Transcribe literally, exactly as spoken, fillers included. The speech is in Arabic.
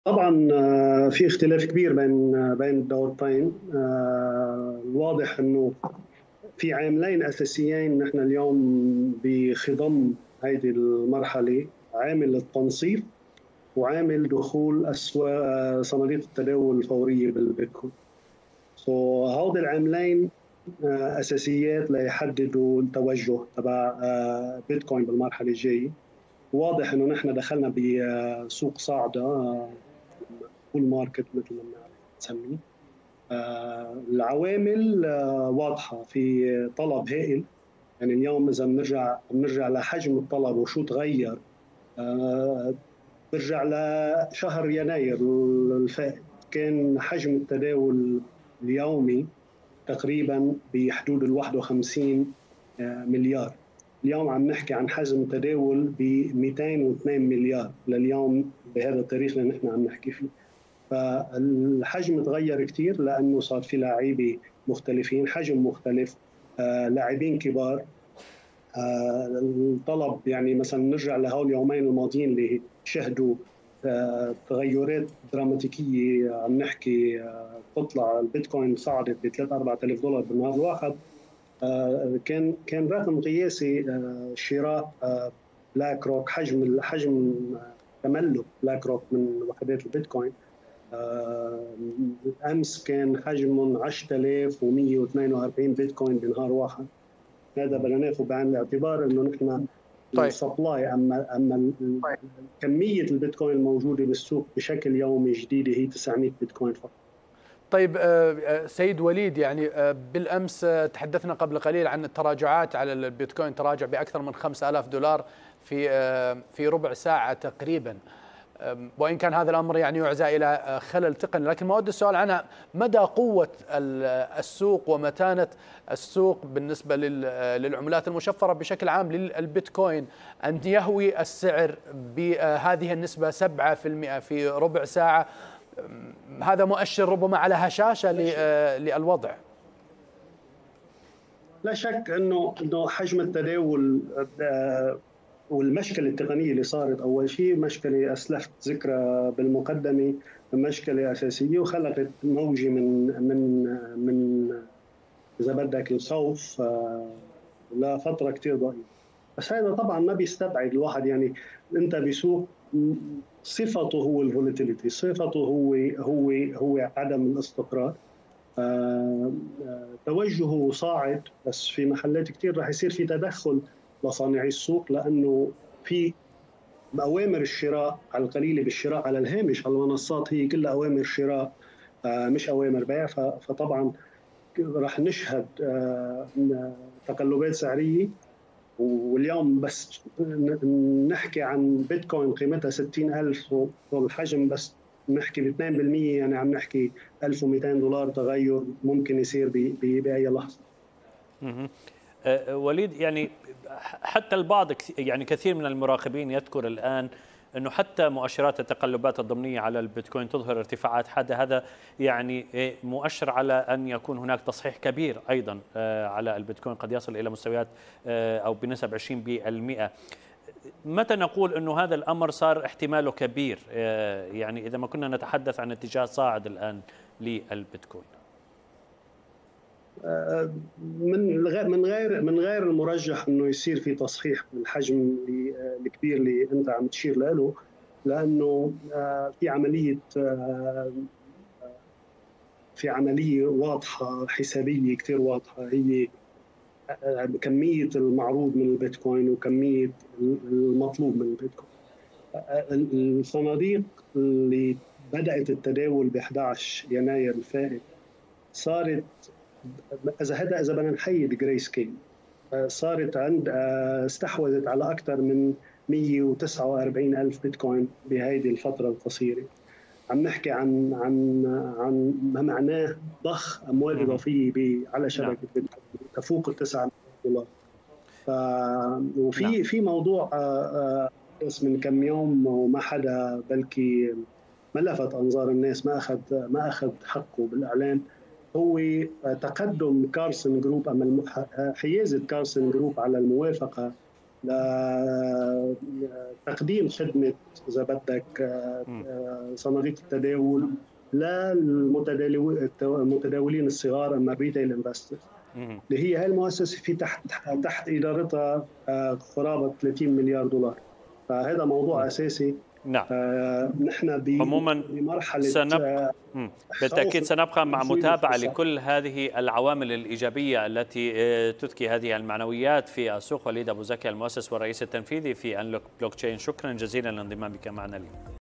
طبعا آه، في اختلاف كبير بين آه، بين الدورتين. آه، الواضح انه في عاملين اساسيين نحن اليوم بخضم هذه المرحله: عامل التنصيف وعامل دخول اسواق آه، صناديق التداول الفوريه بالبيتكوين. سو هودي العاملين آه، اساسيات ليحددوا التوجه تبع آه، بيتكوين بالمرحله الجايه. واضح انه نحن دخلنا بسوق صاعده، بول ماركت مثل ما بنعرف نسميه. آه، العوامل آه، واضحه، في طلب هائل. يعني اليوم اذا بنرجع بنرجع لحجم الطلب وشو تغير. آه، برجع لشهر يناير الفائت، كان حجم التداول اليومي تقريبا بحدود ال واحد وخمسين مليار. اليوم عم نحكي عن حجم تداول ب مئتين واثنين مليار لليوم بهذا التاريخ اللي نحن عم نحكي فيه. فالحجم تغير كثير لانه صار في لاعبين مختلفين، حجم مختلف، آه لاعبين كبار. آه الطلب يعني مثلا نرجع لهول اليومين الماضيين اللي شهدوا آه تغيرات دراماتيكيه. عم نحكي آه تطلع البيتكوين صعدت ب ثلاثة أربعة آلاف دولار بالنهار الواحد. آه كان كان رقم قياسي. آه شراء آه بلاك روك، حجم حجم آه، تملك بلاك روك من وحدات البيتكوين آه، امس كان حجمهم عشرة آلاف ومئة واثنين وأربعين بيتكوين بنهار واحد. هذا بدنا ناخذ بعين الاعتبار انه نحن طيب. السبلاي، اما اما كميه البيتكوين الموجوده بالسوق بشكل يومي جديده هي تسعمئة بيتكوين فقط. طيب آه، آه، سيد وليد، يعني آه، بالأمس آه، تحدثنا قبل قليل عن التراجعات على البيتكوين، تراجع بأكثر من خمسة آلاف دولار في آه، في ربع ساعة تقريبا. آم، وإن كان هذا الأمر يعني يعزى إلى آه، خلل تقني، لكن ما أود السؤال عنها مدى قوة ال- السوق ومتانة السوق بالنسبة لل- آه، للعملات المشفرة بشكل عام للبيتكوين، أن يهوي السعر بهذه النسبة سبعة بالمئة في ربع ساعة. هذا مؤشر ربما على هشاشة ل- آه، للوضع. لا شك انه انه حجم التداول آه، والمشكله التقنيه اللي صارت، اول شيء مشكله اسلفت ذكرى بالمقدمه، مشكله اساسيه وخلقت موجه من من من اذا بدك الخوف آه، لفتره كثير ضئيله. بس هذا طبعا ما بيستبعد الواحد، يعني انت بسوق صفته هو الفولاتيليتي، صفته هو هو هو عدم الاستقرار. آه، آه، توجهه صاعد، بس في محلات كثير راح يصير في تدخل لصانعي السوق، لانه في اوامر الشراء على القليله بالشراء على الهامش على المنصات هي كلها اوامر شراء، آه، مش اوامر بيع. ف- فطبعا راح نشهد آه، تقلبات سعريه. واليوم بس نحكي عن بيتكوين قيمتها ستين ألف والحجم بس نحكي ب اثنين بالمئة، يعني عم نحكي ألف ومئتين دولار تغير ممكن يصير ب- ب- بأي لحظة. مهم. آه، وليد، يعني حتى البعض كث- يعني كثير من المراقبين يذكر الآن أنه حتى مؤشرات التقلبات الضمنية على البيتكوين تظهر ارتفاعات حادة. هذا يعني آه، مؤشر على أن يكون هناك تصحيح كبير أيضا آه، على البيتكوين، قد يصل إلى مستويات آه، أو بنسب عشرين بالمئة. متى نقول أنه هذا الأمر صار احتماله كبير، آه، يعني إذا ما كنا نتحدث عن اتجاه صاعد الآن للبيتكوين؟ آه، من غير من غير من غير المرجح انه يصير في تصحيح بالحجم اللي- آه، الكبير اللي انت عم تشير له، لانه آه، في عمليه آه، في عمليه واضحه حسابيه كثير واضحه. هي كمية المعروض من البيتكوين وكمية المطلوب من البيتكوين. الصناديق اللي بدأت التداول ب أحد عشر يناير الفائت صارت، إذا هذا إذا بدنا نحيد جراي سكيل، صارت عند استحوذت على أكثر من مئة وتسعة وأربعين ألف بيتكوين بهذه الفترة القصيرة. عم نحكي عن عن عن ما معناه ضخ أموال مهم. إضافية على نعم. شبكة بيتكوين تفوق ال تسعة دولار. ف نعم. وفي في موضوع آه، آه، بس من كم يوم وما حدا بلكي ما لفت انظار الناس، ما اخذ ما اخذ حقه بالاعلام. هو آه، تقدم كارسون جروب، اما المح- آه، حيازه كارسون جروب على الموافقه لتقديم خدمه اذا بدك صناديق التداول للمتداولين الصغار، اما ريتيل انفسترز، اللي هي هاي المؤسسه في تحت تحت ادارتها قرابه ثلاثين مليار دولار. فهذا موضوع اساسي. نعم. آه نحن عموما بمرحله سنبقى بالتاكيد سنبقى مع متابعه لكل هذه العوامل الايجابيه التي تذكي هذه المعنويات في السوق. وليد ابو زكي، المؤسس والرئيس التنفيذي في انلوك بلوك تشين، شكرا جزيلا لانضمامك معنا اليوم.